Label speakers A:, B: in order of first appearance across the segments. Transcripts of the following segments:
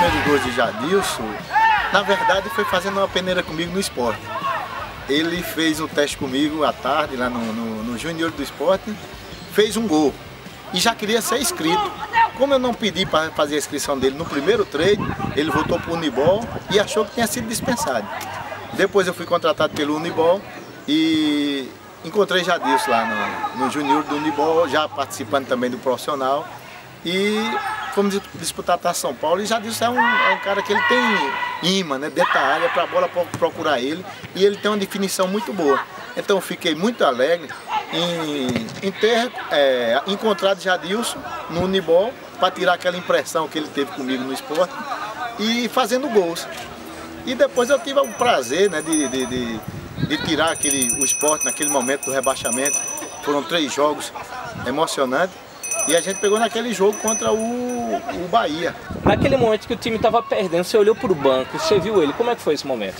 A: primeiros gols de Jadilson, na verdade, foi fazendo uma peneira comigo no esporte. Ele fez um teste comigo à tarde, lá no Júnior do Esporte, fez um gol e já queria ser inscrito. Como eu não pedi para fazer a inscrição dele no primeiro treino, ele voltou para o Unibol e achou que tinha sido dispensado. Depois eu fui contratado pelo Unibol e encontrei Jadilson lá no Júnior do Unibol, já participando também do profissional. E fomos disputar a São Paulo e Jadilson é um cara que ele tem imã, né, dentro da área para a bola procurar ele, e ele tem uma definição muito boa. Então eu fiquei muito alegre em ter encontrado Jadilson no Unibol para tirar aquela impressão que ele teve comigo no esporte e fazendo gols. E depois eu tive o prazer, né, de tirar o esporte naquele momento do rebaixamento. Foram 3 jogos emocionantes. E a gente pegou naquele jogo contra o Bahia.
B: Naquele momento que o time estava perdendo, você olhou para o banco, você viu ele, como é que foi esse momento?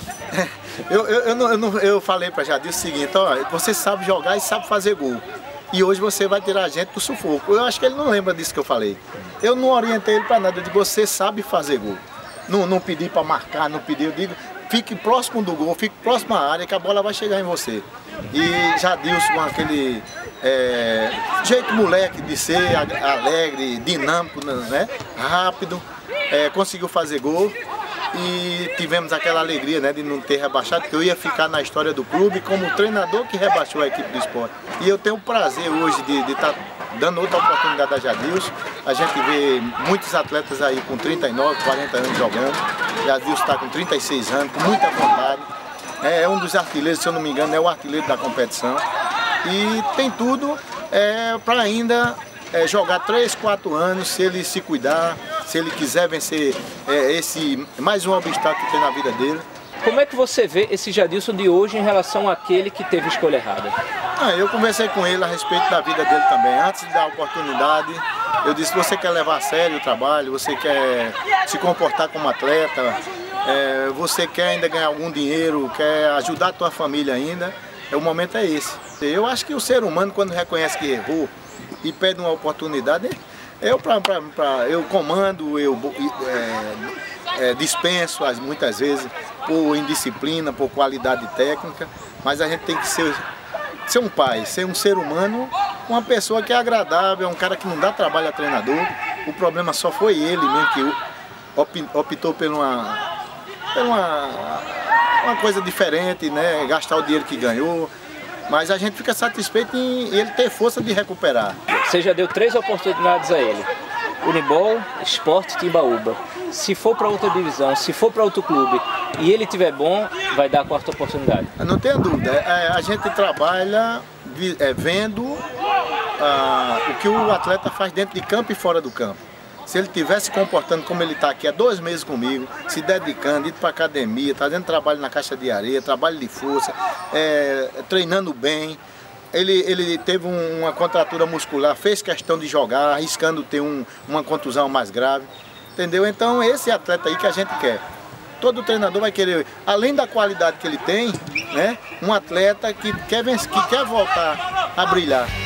A: Eu falei para Jadilson o seguinte: ó, você sabe jogar e sabe fazer gol. E hoje você vai tirar a gente do sufoco. Eu acho que ele não lembra disso que eu falei. Eu não orientei ele para nada, eu digo, você sabe fazer gol. Não pedi para marcar, não pedi, eu digo, fique próximo do gol, fique próximo à área que a bola vai chegar em você. E Jadilson com aquele jeito moleque de ser, alegre, dinâmico, né? Rápido, conseguiu fazer gol e tivemos aquela alegria, né, de não ter rebaixado, porque eu ia ficar na história do clube como o treinador que rebaixou a equipe do esporte. E eu tenho o prazer hoje de estar dando outra oportunidade a Jadilson. A gente vê muitos atletas aí com 39, 40 anos jogando. Jadilson está com 36 anos, com muita vontade. É um dos artilheiros, se eu não me engano, é o artilheiro da competição. E tem tudo para ainda jogar 3, 4 anos, se ele se cuidar, se ele quiser vencer mais um obstáculo que tem na vida dele.
B: Como é que você vê esse Jadilson de hoje em relação àquele que teve escolha errada?
A: Eu conversei com ele a respeito da vida dele também. Antes de dar a oportunidade, eu disse: você quer levar a sério o trabalho, você quer se comportar como atleta, você quer ainda ganhar algum dinheiro, quer ajudar a tua família ainda, o momento é esse. Eu acho que o ser humano, quando reconhece que errou e pede uma oportunidade, eu comando, dispenso muitas vezes por indisciplina, por qualidade técnica, mas a gente tem que ser um pai, ser um ser humano, uma pessoa que é agradável, um cara que não dá trabalho a treinador. O problema só foi ele mesmo que optou por uma coisa diferente, né? Gastar o dinheiro que ganhou, mas a gente fica satisfeito em ele ter força de recuperar.
B: Você já deu 3 oportunidades a ele: Unibol, Esporte e Timbaúba. Se for para outra divisão, se for para outro clube e ele tiver bom, vai dar a 4ª oportunidade.
A: Não tenha dúvida, a gente trabalha vendo o que o atleta faz dentro de campo e fora do campo. Se ele estiver se comportando como ele está aqui há 2 meses comigo, se dedicando, indo para academia, fazendo trabalho na caixa de areia, trabalho de força, treinando bem. Ele teve uma contratura muscular, fez questão de jogar, arriscando ter uma contusão mais grave, entendeu? Então esse atleta aí que a gente quer. Todo treinador vai querer, além da qualidade que ele tem, né, um atleta que quer voltar a brilhar.